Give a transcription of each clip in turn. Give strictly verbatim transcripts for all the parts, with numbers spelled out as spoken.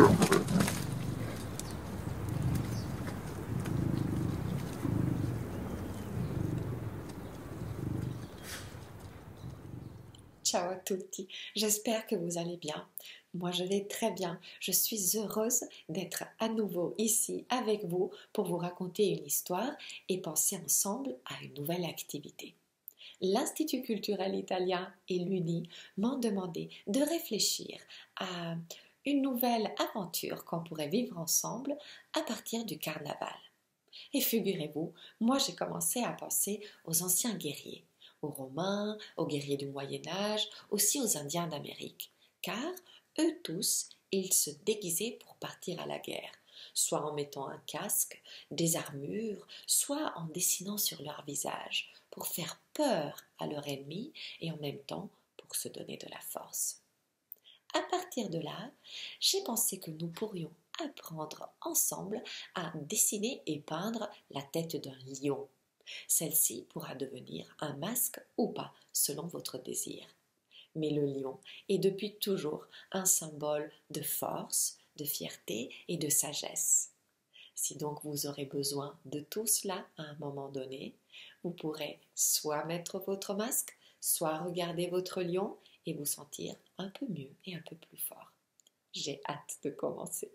Ciao à tutti, j'espère que vous allez bien. Moi je vais très bien, je suis heureuse d'être à nouveau ici avec vous pour vous raconter une histoire et penser ensemble à une nouvelle activité. L'Institut culturel italien et l'U N I m'ont demandé de réfléchir à une nouvelle aventure qu'on pourrait vivre ensemble à partir du carnaval. Et figurez-vous, moi j'ai commencé à penser aux anciens guerriers, aux Romains, aux guerriers du Moyen Âge, aussi aux Indiens d'Amérique, car eux tous, ils se déguisaient pour partir à la guerre, soit en mettant un casque, des armures, soit en dessinant sur leur visage, pour faire peur à leur ennemi et en même temps pour se donner de la force. À partir de là, j'ai pensé que nous pourrions apprendre ensemble à dessiner et peindre la tête d'un lion. Celle-ci pourra devenir un masque ou pas, selon votre désir. Mais le lion est depuis toujours un symbole de force, de fierté et de sagesse. Si donc vous aurez besoin de tout cela à un moment donné, vous pourrez soit mettre votre masque, soit regarder votre lion et vous sentir un peu mieux et un peu plus fort. J'ai hâte de commencer.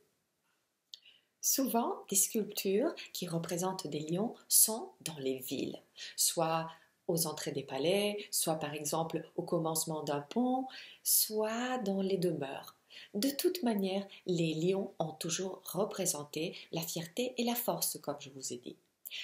Souvent, des sculptures qui représentent des lions sont dans les villes, soit aux entrées des palais, soit par exemple au commencement d'un pont, soit dans les demeures. De toute manière, les lions ont toujours représenté la fierté et la force, comme je vous ai dit.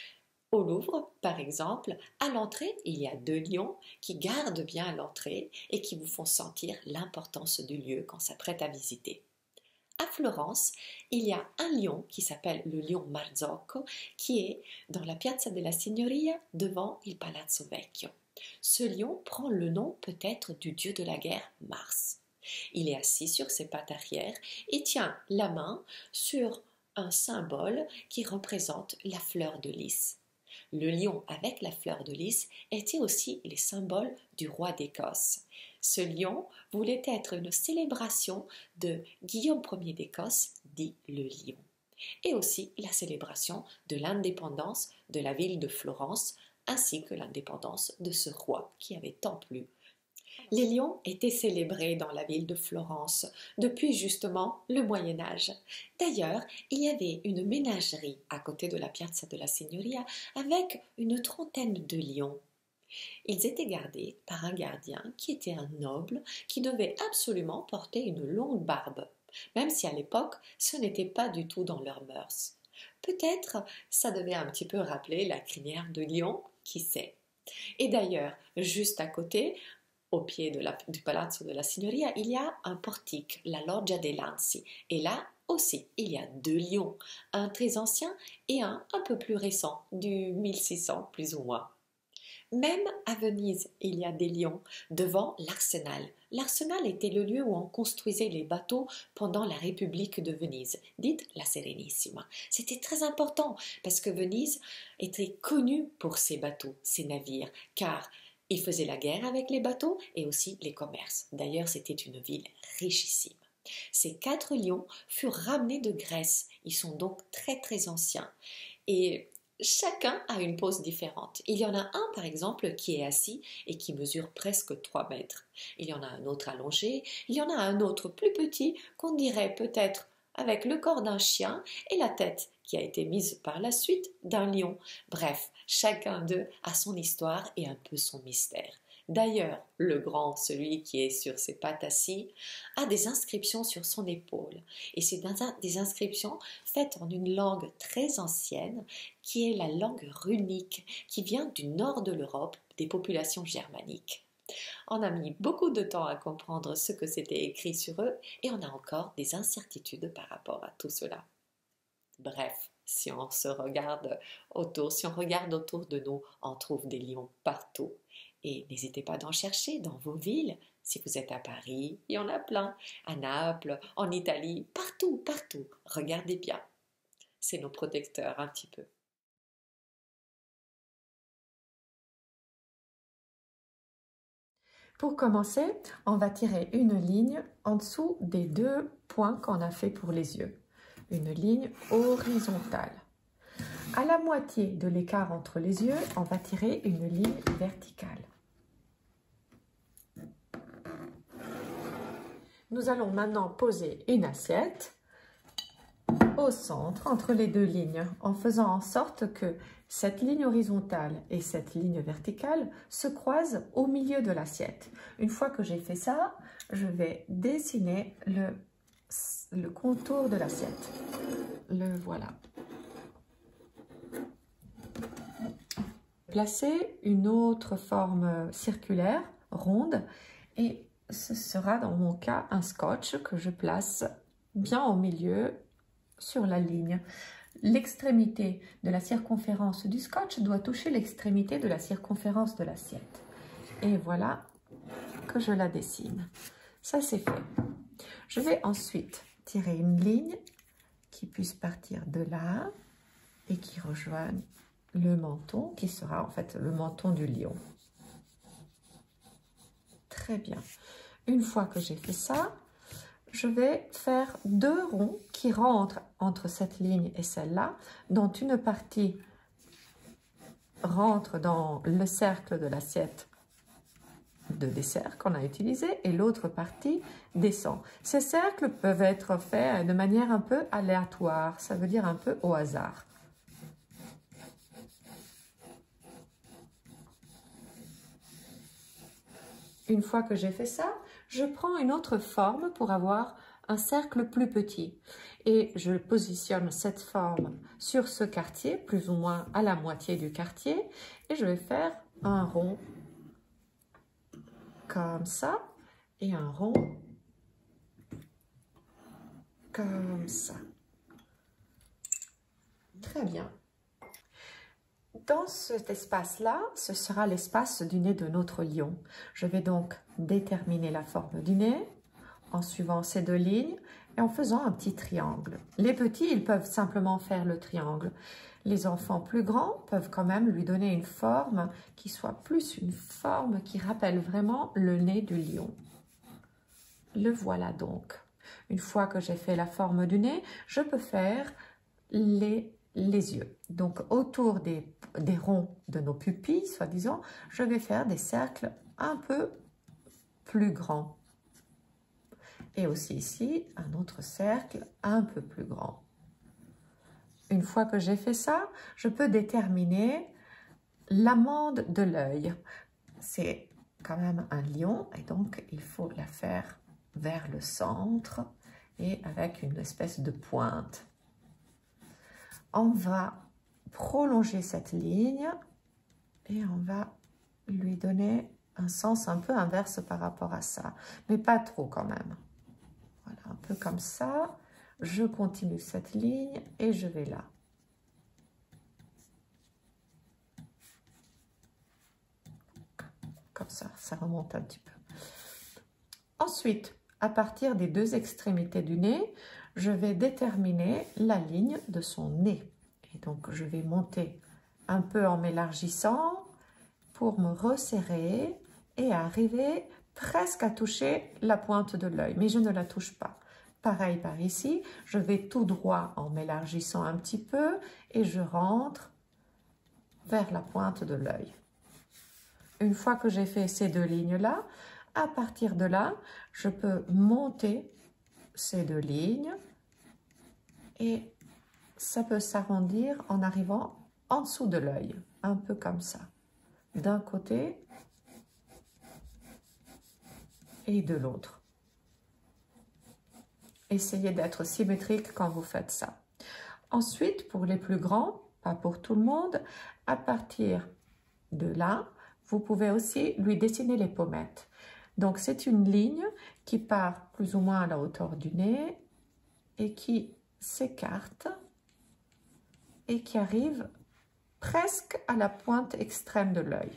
Au Louvre, par exemple, à l'entrée, il y a deux lions qui gardent bien à l'entrée et qui vous font sentir l'importance du lieu qu'on s'apprête à visiter. À Florence, il y a un lion qui s'appelle le lion Marzocco qui est dans la Piazza della Signoria devant il Palazzo Vecchio. Ce lion prend le nom peut-être du dieu de la guerre Mars. Il est assis sur ses pattes arrière et tient la main sur un symbole qui représente la fleur de lys. Le lion avec la fleur de lys était aussi le symbole du roi d'Écosse. Ce lion voulait être une célébration de Guillaume Ier d'Écosse, dit le lion, et aussi la célébration de l'indépendance de la ville de Florence, ainsi que l'indépendance de ce roi qui avait tant plu. Les lions étaient célébrés dans la ville de Florence depuis justement le Moyen Âge. D'ailleurs, il y avait une ménagerie à côté de la Piazza della Signoria avec une trentaine de lions. Ils étaient gardés par un gardien qui était un noble qui devait absolument porter une longue barbe, même si à l'époque ce n'était pas du tout dans leurs mœurs. Peut-être ça devait un petit peu rappeler la crinière de lion, qui sait. Et d'ailleurs, juste à côté, au pied de la, du Palazzo della Signoria, il y a un portique, la Loggia dei Lanzi. Et là aussi, il y a deux lions, un très ancien et un un peu plus récent, du mille six cents plus ou moins. Même à Venise, il y a des lions devant l'Arsenal. L'Arsenal était le lieu où on construisait les bateaux pendant la République de Venise, dite la Serenissima. C'était très important parce que Venise était connue pour ses bateaux, ses navires, car il faisait la guerre avec les bateaux et aussi les commerces. D'ailleurs, c'était une ville richissime. Ces quatre lions furent ramenés de Grèce. Ils sont donc très très anciens. Et chacun a une pose différente. Il y en a un, par exemple, qui est assis et qui mesure presque trois mètres. Il y en a un autre allongé. Il y en a un autre plus petit qu'on dirait peut-être avec le corps d'un chien et la tête qui a été mise par la suite d'un lion. Bref, chacun d'eux a son histoire et un peu son mystère. D'ailleurs, le grand, celui qui est sur ses pattes assis, a des inscriptions sur son épaule. Et c'est des inscriptions faites en une langue très ancienne, qui est la langue runique, qui vient du nord de l'Europe, des populations germaniques. On a mis beaucoup de temps à comprendre ce que c'était écrit sur eux et on a encore des incertitudes par rapport à tout cela. Bref, si on se regarde autour, si on regarde autour de nous, on trouve des lions partout. Et n'hésitez pas d'en chercher dans vos villes. Si vous êtes à Paris, il y en a plein. À Naples, en Italie, partout, partout. Regardez bien. C'est nos protecteurs un petit peu. Pour commencer, on va tirer une ligne en dessous des deux points qu'on a fait pour les yeux. Une ligne horizontale. À la moitié de l'écart entre les yeux, on va tirer une ligne verticale. Nous allons maintenant poser une assiette au centre entre les deux lignes en faisant en sorte que cette ligne horizontale et cette ligne verticale se croisent au milieu de l'assiette. Une fois que j'ai fait ça, je vais dessiner le, le contour de l'assiette. Le voilà. Placer une autre forme circulaire, ronde, et ce sera dans mon cas un scotch que je place bien au milieu sur la ligne. L'extrémité de la circonférence du scotch doit toucher l'extrémité de la circonférence de l'assiette. Et voilà que je la dessine. Ça, c'est fait. Je vais ensuite tirer une ligne qui puisse partir de là et qui rejoigne le menton, qui sera en fait le menton du lion. Très bien. Une fois que j'ai fait ça, je vais faire deux ronds qui rentrent entre cette ligne et celle-là, dont une partie rentre dans le cercle de l'assiette de dessert qu'on a utilisé et l'autre partie descend. Ces cercles peuvent être faits de manière un peu aléatoire, ça veut dire un peu au hasard. Une fois que j'ai fait ça, je prends une autre forme pour avoir un cercle plus petit. Et je positionne cette forme sur ce quartier, plus ou moins à la moitié du quartier. Et je vais faire un rond comme ça et un rond comme ça. Très bien. Dans cet espace-là, ce sera l'espace du nez de notre lion. Je vais donc déterminer la forme du nez en suivant ces deux lignes et en faisant un petit triangle. Les petits, ils peuvent simplement faire le triangle. Les enfants plus grands peuvent quand même lui donner une forme qui soit plus une forme qui rappelle vraiment le nez du lion. Le voilà donc. Une fois que j'ai fait la forme du nez, je peux faire les les yeux. Donc autour des, des ronds de nos pupilles, soi-disant, je vais faire des cercles un peu plus grands. Et aussi ici, un autre cercle un peu plus grand. Une fois que j'ai fait ça, je peux déterminer l'amande de l'œil. C'est quand même un lion et donc il faut la faire vers le centre et avec une espèce de pointe. On va prolonger cette ligne et on va lui donner un sens un peu inverse par rapport à ça, mais pas trop quand même. Voilà, un peu comme ça. Je continue cette ligne et je vais là. Comme ça, ça remonte un petit peu. Ensuite, à partir des deux extrémités du nez, je vais déterminer la ligne de son nez. Et donc, je vais monter un peu en m'élargissant pour me resserrer et arriver presque à toucher la pointe de l'œil. Mais je ne la touche pas. Pareil par ici, je vais tout droit en m'élargissant un petit peu et je rentre vers la pointe de l'œil. Une fois que j'ai fait ces deux lignes-là, à partir de là, je peux monter ces deux lignes et ça peut s'arrondir en arrivant en dessous de l'œil, un peu comme ça, d'un côté et de l'autre. Essayez d'être symétrique quand vous faites ça. Ensuite, pour les plus grands, pas pour tout le monde, à partir de là, vous pouvez aussi lui dessiner les pommettes. Donc, c'est une ligne qui part plus ou moins à la hauteur du nez et qui s'écarte et qui arrive presque à la pointe extrême de l'œil.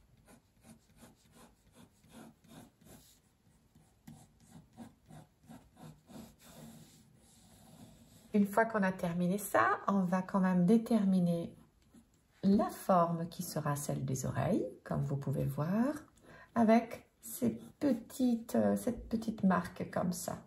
Une fois qu'on a terminé ça, on va quand même déterminer la forme qui sera celle des oreilles, comme vous pouvez voir, avec ces petites, euh, cette petite marque comme ça.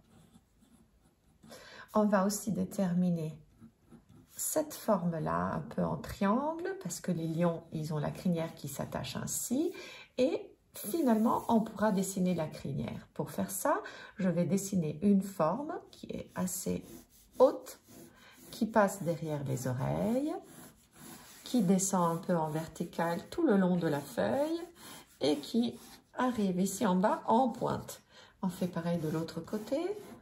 On va aussi déterminer cette forme-là, un peu en triangle, parce que les lions, ils ont la crinière qui s'attache ainsi. Et finalement, on pourra dessiner la crinière. Pour faire ça, je vais dessiner une forme qui est assez haute, qui passe derrière les oreilles, qui descend un peu en vertical tout le long de la feuille et qui arrive ici en bas en pointe. On fait pareil de l'autre côté.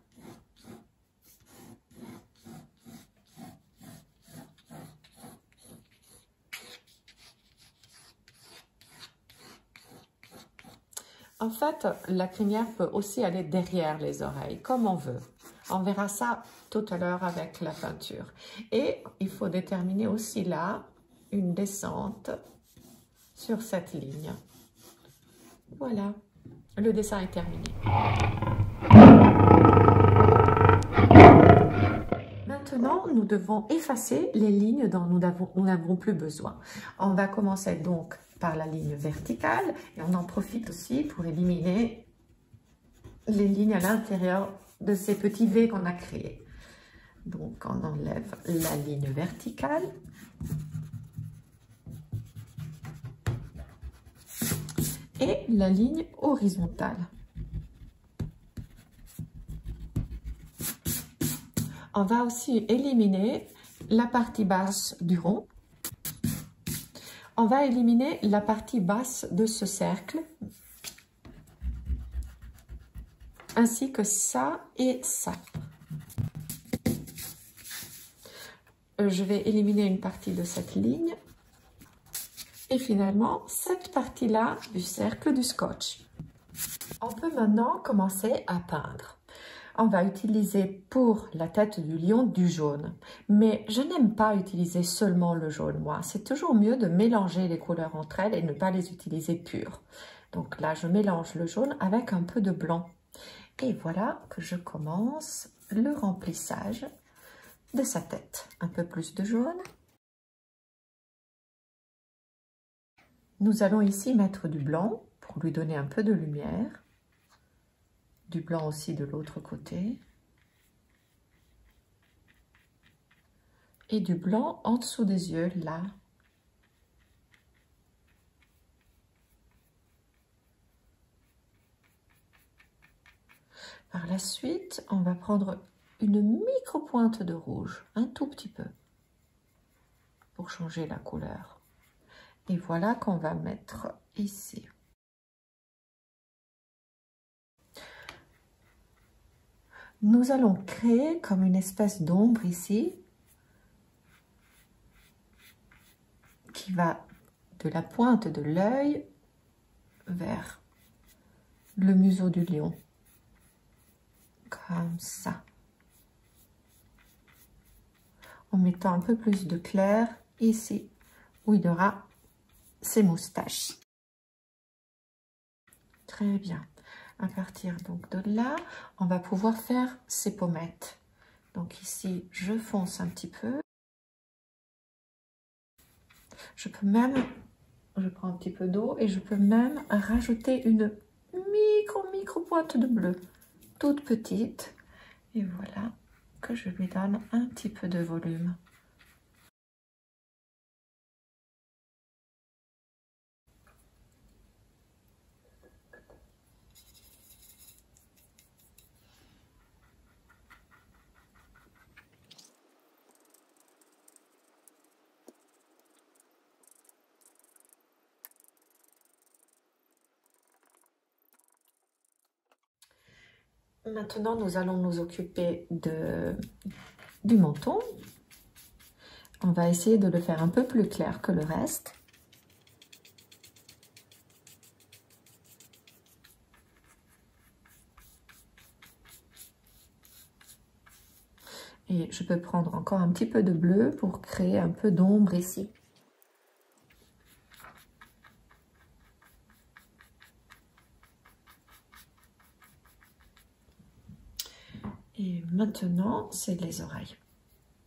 En fait, la crinière peut aussi aller derrière les oreilles, comme on veut. On verra ça tout à l'heure avec la peinture. Et il faut déterminer aussi là une descente sur cette ligne. Voilà, le dessin est terminé. Maintenant, nous devons effacer les lignes dont nous n'avons plus besoin. On va commencer donc par la ligne verticale et on en profite aussi pour éliminer les lignes à l'intérieur de ces petits V qu'on a créés. Donc, on enlève la ligne verticale. Et la ligne horizontale. On va aussi éliminer la partie basse du rond. On va éliminer la partie basse de ce cercle, ainsi que ça et ça. Je vais éliminer une partie de cette ligne. Et finalement, cette partie-là du cercle du scotch. On peut maintenant commencer à peindre. On va utiliser pour la tête du lion du jaune. Mais je n'aime pas utiliser seulement le jaune, moi. C'est toujours mieux de mélanger les couleurs entre elles et ne pas les utiliser pures. Donc là, je mélange le jaune avec un peu de blanc. Et voilà que je commence le remplissage de sa tête. Un peu plus de jaune. Nous allons ici mettre du blanc pour lui donner un peu de lumière. Du blanc aussi de l'autre côté. Et du blanc en dessous des yeux, là. Par la suite, on va prendre une micro-pointe de rouge, un tout petit peu, pour changer la couleur. Et voilà qu'on va mettre ici. Nous allons créer comme une espèce d'ombre ici, qui va de la pointe de l'œil vers le museau du lion. Comme ça. En mettant un peu plus de clair ici, où il y aura ses moustaches. Très bien. À partir donc de là, on va pouvoir faire ses pommettes. Donc ici, je fonce un petit peu. Je peux même, je prends un petit peu d'eau et je peux même rajouter une micro, micro pointe de bleu, toute petite. Et voilà que je lui donne un petit peu de volume. Maintenant, nous allons nous occuper de, du menton. On va essayer de le faire un peu plus clair que le reste. Et je peux prendre encore un petit peu de bleu pour créer un peu d'ombre ici. Et maintenant, c'est les oreilles.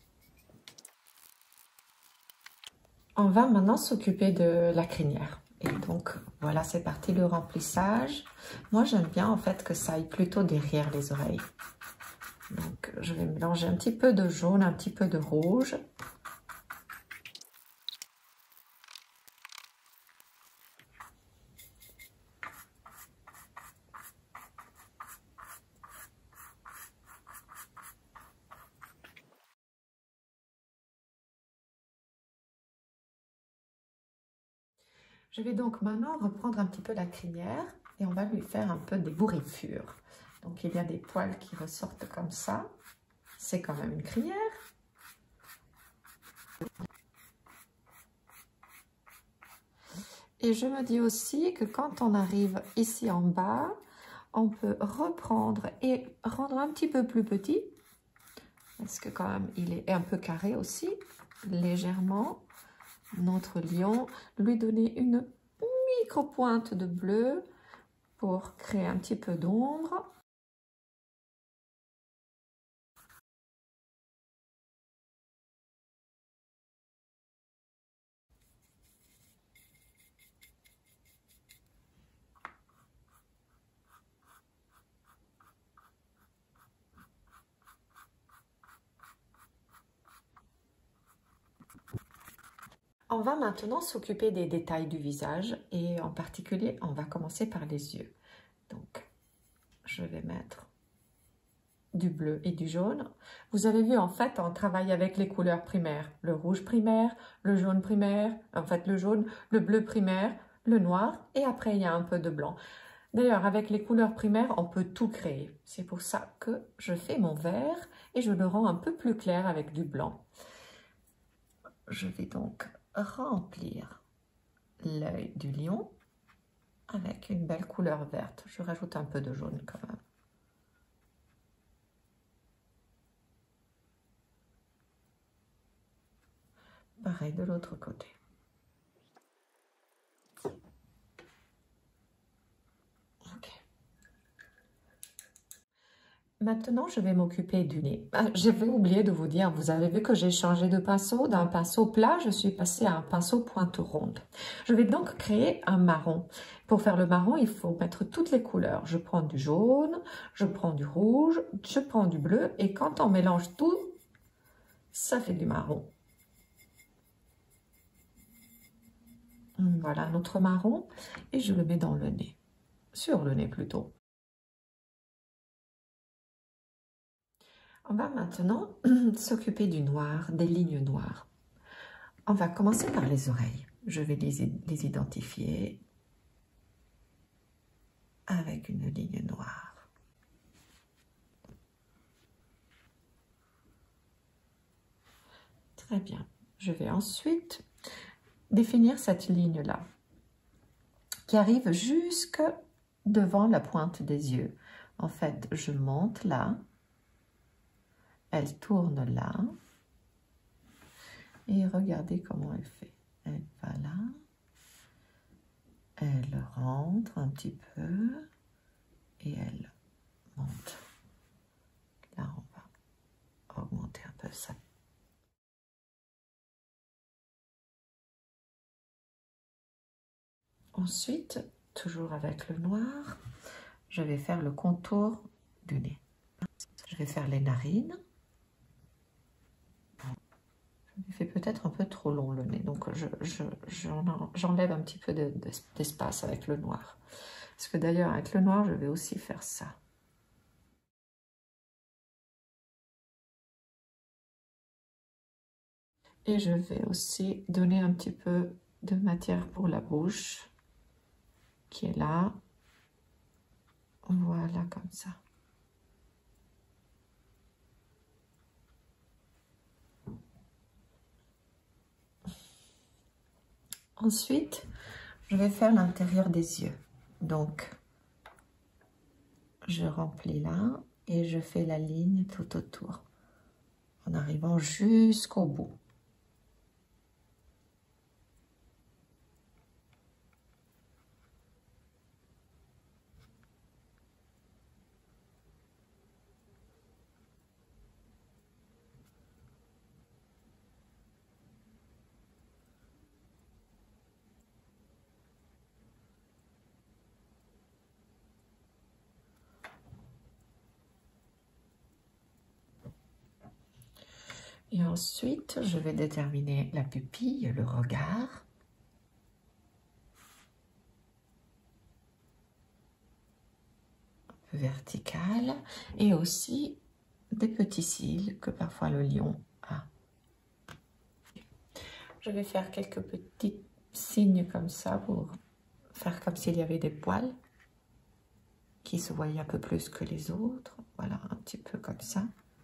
On va maintenant s'occuper de la crinière. Et Donc voilà, c'est parti le remplissage. Moi j'aime bien en fait que ça aille plutôt derrière les oreilles. Donc je vais mélanger un petit peu de jaune, un petit peu de rouge. Je vais donc maintenant reprendre un petit peu la crinière et on va lui faire un peu des bourrifures. Donc il y a des poils qui ressortent comme ça. C'est quand même une crinière. Et je me dis aussi que quand on arrive ici en bas, on peut reprendre et rendre un petit peu plus petit. Parce que quand même il est un peu carré aussi, légèrement. Notre lion, lui donner une micro pointe de bleu pour créer un petit peu d'ombre. On va maintenant s'occuper des détails du visage et en particulier, on va commencer par les yeux. Donc, je vais mettre du bleu et du jaune. Vous avez vu, en fait, on travaille avec les couleurs primaires. Le rouge primaire, le jaune primaire, en fait le jaune, le bleu primaire, le noir et après il y a un peu de blanc. D'ailleurs, avec les couleurs primaires, on peut tout créer. C'est pour ça que je fais mon vert et je le rends un peu plus clair avec du blanc. Je vais donc remplir l'œil du lion avec une belle couleur verte. Je rajoute un peu de jaune quand même. Pareil de l'autre côté. Ok. Maintenant, je vais m'occuper du nez. Ah, j'avais oublié de vous dire, vous avez vu que j'ai changé de pinceau. D'un pinceau plat, je suis passée à un pinceau pointe ronde. Je vais donc créer un marron. Pour faire le marron, il faut mettre toutes les couleurs. Je prends du jaune, je prends du rouge, je prends du bleu. Et quand on mélange tout, ça fait du marron. Voilà notre marron. Et je le mets dans le nez. Sur le nez plutôt. On va maintenant s'occuper du noir, des lignes noires. On va commencer par les oreilles. Je vais les, les identifier avec une ligne noire. Très bien. Je vais ensuite définir cette ligne-là qui arrive jusque devant la pointe des yeux. En fait, je monte là, elle tourne là, et regardez comment elle fait. Elle va là, elle rentre un petit peu, et elle monte. Là, on va augmenter un peu ça. Ensuite, toujours avec le noir, je vais faire le contour du nez. Je vais faire les narines. Je fais peut-être un peu trop long le nez, donc je, je, j'enlève un petit peu d'espace avec le noir. Parce que d'ailleurs, avec le noir, je vais aussi faire ça. Et je vais aussi donner un petit peu de matière pour la bouche, qui est là. Voilà, comme ça. Ensuite, je vais faire l'intérieur des yeux. Donc, je remplis là et je fais la ligne tout autour, en arrivant jusqu'au bout. Et ensuite, je vais déterminer la pupille, le regard. Un peu vertical. Et aussi des petits cils que parfois le lion a. Je vais faire quelques petits signes comme ça pour faire comme s'il y avait des poils qui se voyaient un peu plus que les autres. Voilà, un petit peu comme ça.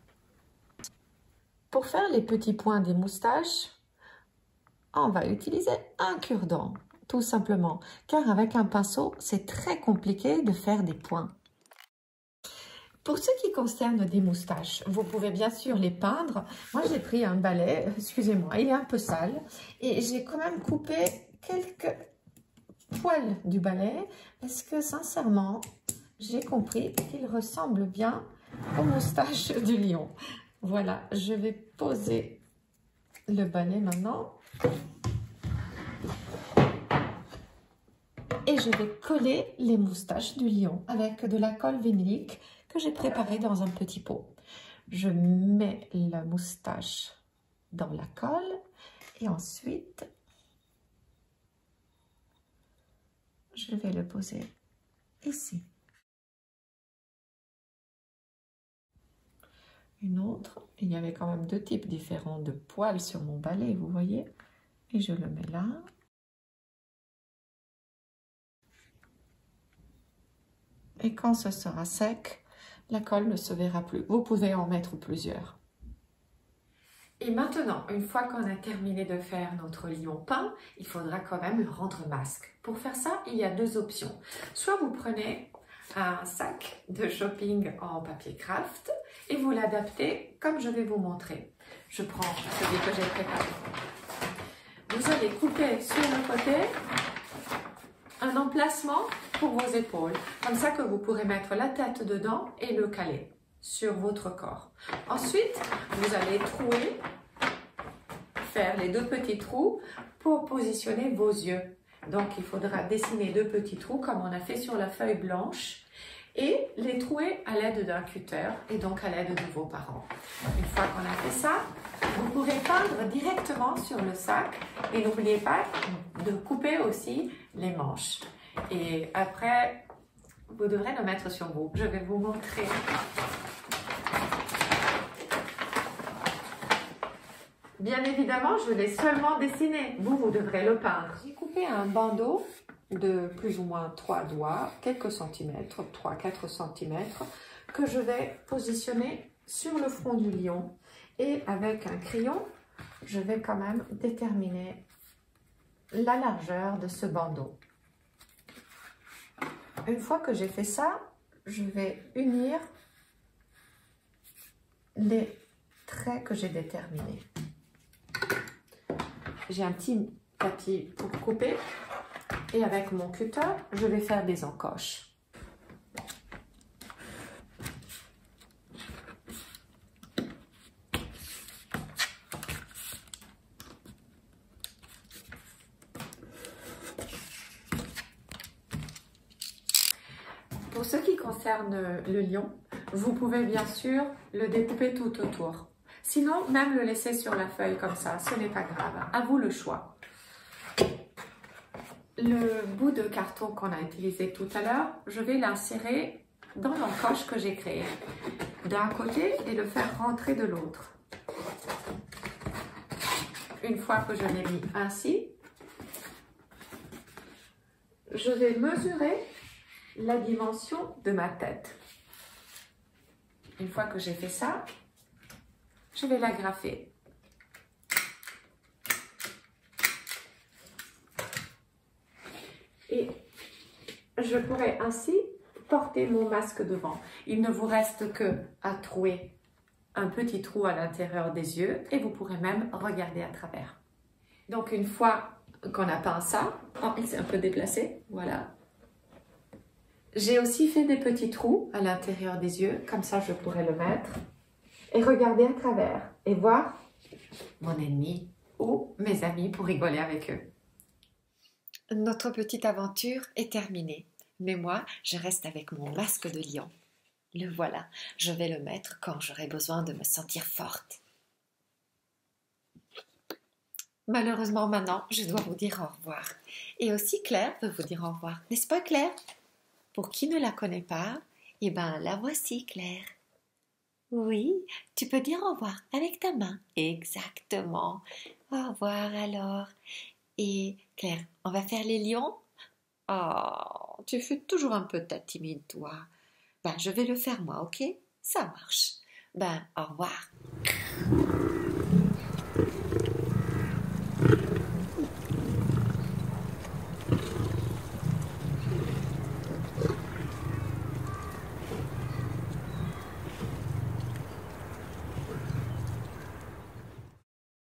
Pour faire les petits points des moustaches, on va utiliser un cure-dent, tout simplement, car avec un pinceau, c'est très compliqué de faire des points. Pour ce qui concerne des moustaches, vous pouvez bien sûr les peindre. Moi, j'ai pris un balai, excusez-moi, il est un peu sale, et j'ai quand même coupé quelques poils du balai, parce que sincèrement, j'ai compris qu'il ressemble bien aux moustaches du lion. Voilà, je vais poser le balai maintenant. Et je vais coller les moustaches du lion avec de la colle vinylique que j'ai préparée dans un petit pot. Je mets la moustache dans la colle et ensuite je vais le poser ici. Une autre, il y avait quand même deux types différents de poils sur mon balai, vous voyez, et je le mets là. Et quand ce sera sec, la colle ne se verra plus. Vous pouvez en mettre plusieurs. Et maintenant, une fois qu'on a terminé de faire notre lion peint, il faudra quand même le rendre masque. Pour faire ça, il y a deux options. Soit vous prenez un sac de shopping en papier craft et vous l'adaptez comme je vais vous montrer. Je prends celui que j'ai préparé. Vous allez couper sur le côté un emplacement pour vos épaules, comme ça que vous pourrez mettre la tête dedans et le caler sur votre corps. Ensuite, vous allez trouer, faire les deux petits trous pour positionner vos yeux. Donc, il faudra dessiner deux petits trous comme on a fait sur la feuille blanche et les trouer à l'aide d'un cutter et donc à l'aide de vos parents. Une fois qu'on a fait ça, vous pourrez peindre directement sur le sac et n'oubliez pas de couper aussi les manches. Et après, vous devrez le mettre sur vous. Je vais vous montrer. Bien évidemment, je l'ai seulement dessiné. Vous, vous devrez le peindre. J'ai coupé un bandeau de plus ou moins trois doigts, quelques centimètres, trois à quatre centimètres, que je vais positionner sur le front du lion. Et avec un crayon, je vais quand même déterminer la largeur de ce bandeau. Une fois que j'ai fait ça, je vais unir les traits que j'ai déterminés. J'ai un petit papier pour couper et avec mon cutter, je vais faire des encoches. Pour ce qui concerne le lion, vous pouvez bien sûr le découper tout autour. Sinon, même le laisser sur la feuille comme ça, ce n'est pas grave. À vous le choix. Le bout de carton qu'on a utilisé tout à l'heure, je vais l'insérer dans l'encoche que j'ai créée d'un côté et le faire rentrer de l'autre. Une fois que je l'ai mis ainsi, je vais mesurer la dimension de ma tête. Une fois que j'ai fait ça, je vais l'agrafer. Et je pourrai ainsi porter mon masque devant. Il ne vous reste que à trouer un petit trou à l'intérieur des yeux et vous pourrez même regarder à travers. Donc une fois qu'on a peint ça, oh, il s'est un peu déplacé, voilà. J'ai aussi fait des petits trous à l'intérieur des yeux, comme ça je pourrais le mettre et regarder à travers et voir mon ennemi ou mes amis pour rigoler avec eux. Notre petite aventure est terminée, mais moi je reste avec mon masque de lion. Le voilà, je vais le mettre quand j'aurai besoin de me sentir forte. Malheureusement, maintenant, je dois vous dire au revoir. Et aussi, Claire veut vous dire au revoir. N'est-ce pas, Claire? Pour qui ne la connaît pas, eh bien, la voici, Claire. Oui, tu peux dire au revoir avec ta main. Exactement. Au revoir alors. Et Claire, on va faire les lions? Oh, tu fais toujours un peu ta timide, toi. Ben, je vais le faire moi, ok? Ça marche. Ben, au revoir.